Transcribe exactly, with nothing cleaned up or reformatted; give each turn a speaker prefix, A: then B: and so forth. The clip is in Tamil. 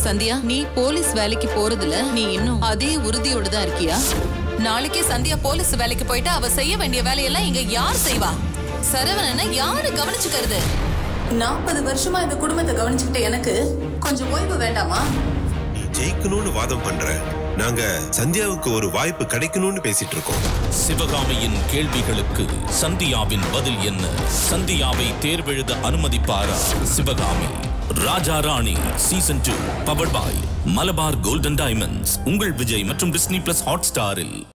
A: சந்தியா, நீ போலீஸ் வேலைக்கு போறதுல நீ இன்னும் அதே உறுதியோட தான் இருக்கியா? நாளைக்கே சந்தியா போலீஸ் வேலைக்கு போயிட்டு அவ செய்ய வேண்டிய வேலையெல்லாம் இங்க யார் செய்வா? சரவணனை யாரு கவனிச்சுக்கிறது? நாற்பது வருஷமா இந்த குடும்பத்தை கவனிச்சுக்கிட்ட எனக்கு கொஞ்சம் ஓய்வு வேண்டாமா?
B: நீ ஜெயிக்கணும்னு வாதம் பண்ற, நாங்க சந்தியாவுக்கு ஒரு வாய்ப்பு கிடைக்கணும்னு பேசிட்டு இருக்கோம்.
C: சிவகாமியின் கேள்விகளுக்கு சந்தியாவின் பதில் என்ன? சந்தியாவை தேர்வெழுத அனுமதிப்பாரா Sivagami? Raja Rani season two powered by Malabar golden diamonds உங்கள் விஜய் மற்றும் டிஸ்னி பிளஸ் ஹாட் ஸ்டாரில்.